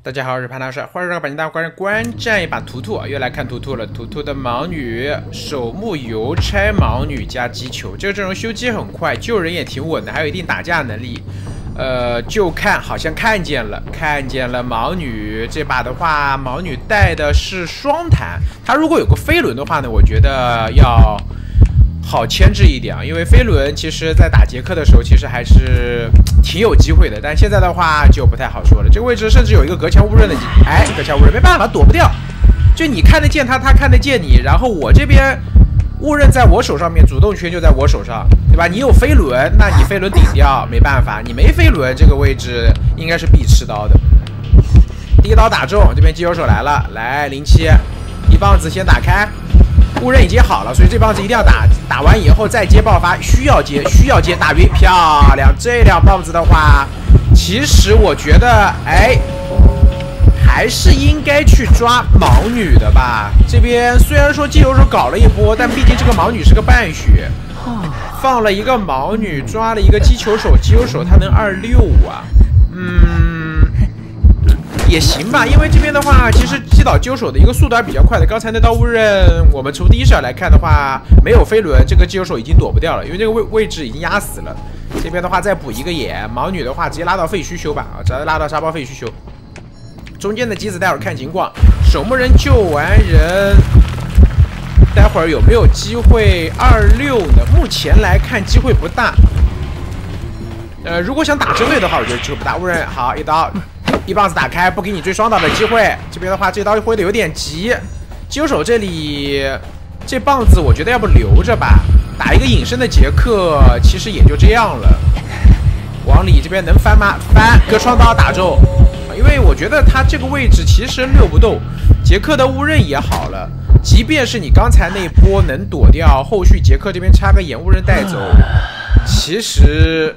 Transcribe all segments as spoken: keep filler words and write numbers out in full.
大家好，我是潘大帅，欢迎让本大观众观战一把图图啊，又来看图图了。图图的盲女守墓邮差盲女加击球，这个阵容修机很快，救人也挺稳的，还有一定打架能力。呃，就看好像看见了，看见了盲女这把的话，盲女带的是双弹，她如果有个飞轮的话呢，我觉得要好牵制一点啊，因为飞轮其实在打杰克的时候，其实还是挺有机会的，但现在的话就不太好说了。这个位置甚至有一个隔墙误认的，哎，隔墙误认没办法，躲不掉。就你看得见他，他看得见你，然后我这边误认在我手上面，主动权就在我手上，对吧？你有飞轮，那你飞轮顶掉没办法，你没飞轮，这个位置应该是必吃刀的。第一刀打中，这边机油手来了，来零七，一棒子先打开。误认已经好了，所以这棒子一定要打，打完以后再接爆发，需要接，需要接，打晕，漂亮！这两棒子的话，其实我觉得，哎，还是应该去抓盲女的吧。这边虽然说机油手搞了一波，但毕竟这个盲女是个半血，放了一个盲女，抓了一个击球手，击球手他能二六啊，嗯。也行吧，因为这边的话，其实击倒揪手的一个速度还比较快的。刚才那刀误认，我们从第一视角来看的话，没有飞轮，这个击球手已经躲不掉了，因为这个位位置已经压死了。这边的话再补一个眼，盲女的话直接拉到废墟修吧，啊，直接拉到沙包废墟修。中间的机子待会儿看情况，守墓人救完人，待会儿有没有机会二六呢？目前来看机会不大。呃，如果想打针对的话，我觉得机会不大。误认好一刀。一棒子打开，不给你追双刀的机会。这边的话，这刀挥的有点急。击手这里，这棒子我觉得要不留着吧，打一个隐身的杰克，其实也就这样了。往里这边能翻吗？翻，割双刀打中。因为我觉得他这个位置其实溜不动，杰克的误认也好了。即便是你刚才那一波能躲掉，后续杰克这边插个眼误认带走，其实。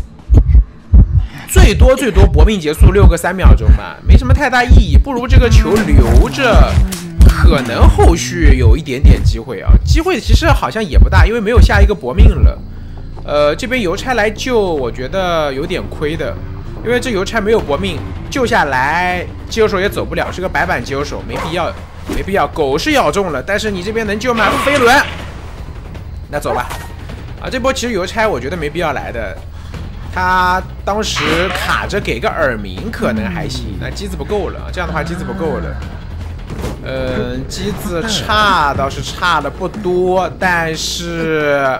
最多最多搏命结束六个三秒钟吧，没什么太大意义，不如这个球留着，可能后续有一点点机会啊。机会其实好像也不大，因为没有下一个搏命了。呃，这边邮差来救，我觉得有点亏的，因为这邮差没有搏命救下来，击球手也走不了，是个白板击球手，没必要，没必要。狗是咬中了，但是你这边能救吗？飞轮，那走吧。啊，这波其实邮差我觉得没必要来的。他当时卡着给个耳鸣可能还行，那机子不够了，这样的话机子不够了。嗯，机子差倒是差的不多，但是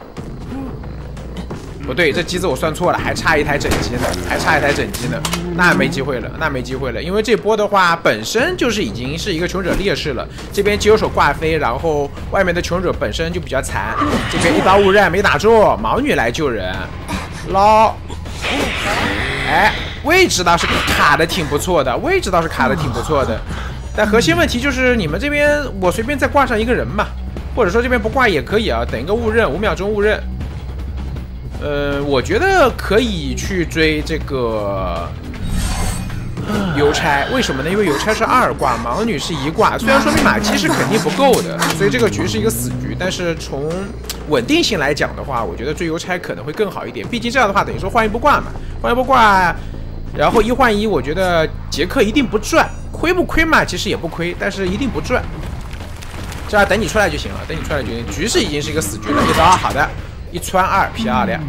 不对，这机子我算错了，还差一台整机呢，还差一台整机呢，那没机会了，那没机会了，因为这波的话本身就是已经是一个穷者劣势了，这边击球手挂飞，然后外面的穷者本身就比较残，这边一刀误认没打中，盲女来救人。捞，哎，位置倒是卡的挺不错的，位置倒是卡的挺不错的，但核心问题就是你们这边我随便再挂上一个人嘛，或者说这边不挂也可以啊，等一个误认，五秒钟误认。呃，我觉得可以去追这个邮差，为什么呢？因为邮差是二挂，盲女是一挂，虽然说明马基是肯定不够的，所以这个局是一个死局，但是从稳定性来讲的话，我觉得追邮差可能会更好一点。毕竟这样的话，等于说换一波挂嘛，换一波挂，然后一换一，我觉得杰克一定不赚，亏不亏嘛？其实也不亏，但是一定不赚。这样等你出来就行了，等你出来就行。局势已经是一个死局了，一刀好的，一穿二，漂亮。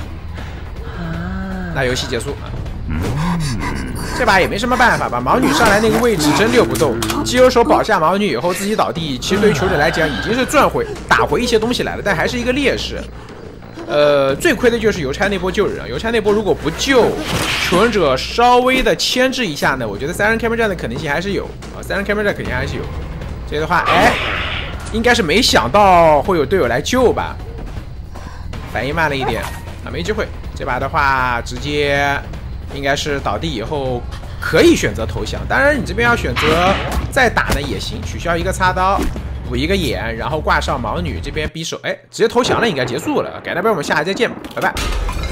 那游戏结束。这把也没什么办法吧，盲女上来那个位置真溜不动，击球手保下盲女以后自己倒地，其实对于球者来讲已经是赚回打回一些东西来了，但还是一个劣势。呃，最亏的就是邮差那波救人，邮差那波如果不救，求生者稍微的牵制一下呢，我觉得三人开门战的可能性还是有啊，三人开门战肯定还是有。这个的话，哎，应该是没想到会有队友来救吧，反应慢了一点啊，没机会。这把的话直接。应该是倒地以后可以选择投降，当然你这边要选择再打呢也行，取消一个擦刀，补一个眼，然后挂上盲女这边匕首，哎，直接投降了，应该结束了。改那边我们下期再见，拜拜。